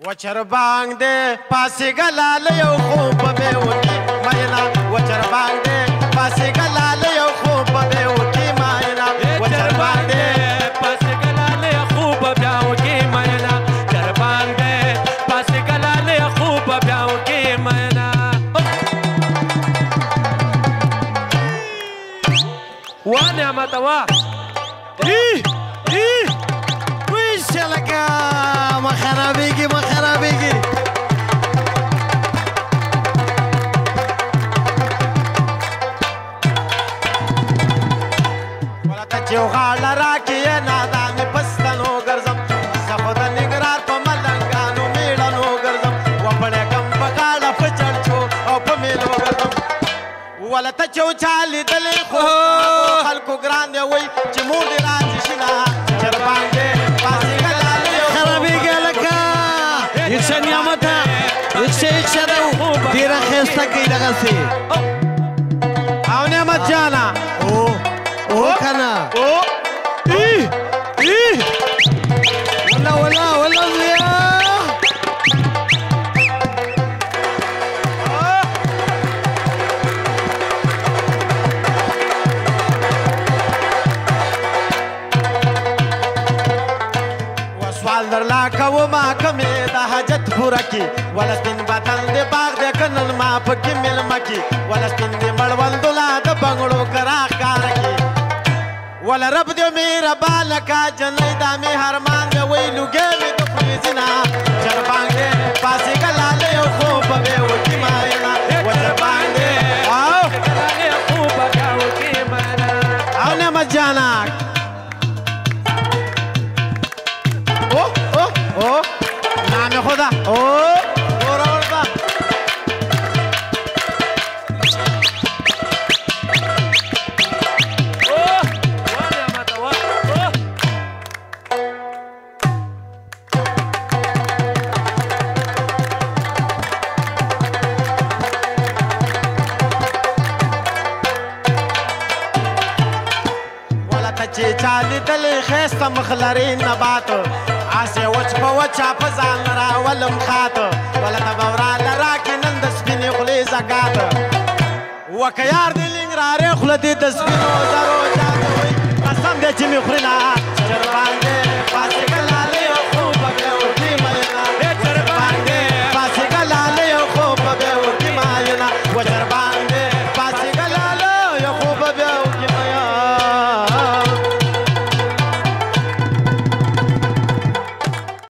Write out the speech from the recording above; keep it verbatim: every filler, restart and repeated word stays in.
وچربانگ دے پاسی گلال یو خوب بے وکی مائنا وچربانگ دے پاسی گلال یو خوب بے وکی مائنا وچربانگ دے پاسی گلال یو خوب بے وکی مائنا چربانگ دے پاسی گلال یو خوب بے وکی مائنا وا نعمت وا ای ای ویش لکا مخرابیگی مخرابیگی ولتا چیو غالا راکی نادانی پستنو گرزم زخود نگرار پا ملنگانو میڑنو گرزم وپڑے کم بغالا پچڑچو او پا میلو گرزم ولتا چیو چالی دلی خوب خلکو گران دیوی چی مولی راجی شنا چربانگ دے پاسی گلالی خرابیگی لکا یکشا نعمتا یکشا یکشا دو دیرا خیستا کی لگا سی او نعمت جانا او او کنا او ای ای ولا ولا ولا زیا درلا کو ما کمی دا حاجت پورا کی ولستین بدن دے باغ دے کنن ما پکی مل مکی ولستین دے مړول دلا د بنگړو کرا کار کی ول رب دې میرا بالکا جنې دا می هرمان دې ویلو ګې می د پریزنا چربانګ دې پاسې ګلاله یو خوب به وکی ماینا وچربانګ دې او ګلاله خوب به وکی ماینا او نه مجانا او نام خدا او اور اور با او وانا متوا ولا تچی چالی دل خيسته مخلري نبات آسه وچ په وچا په ځان راولم خاطه ولا د بورا لراکې نن د سپینې خولې زکات وکه یار دې لنګرارې خوله دې د سپینو زرو جادوي قسم دې چې مې خوري نه چربانګ دې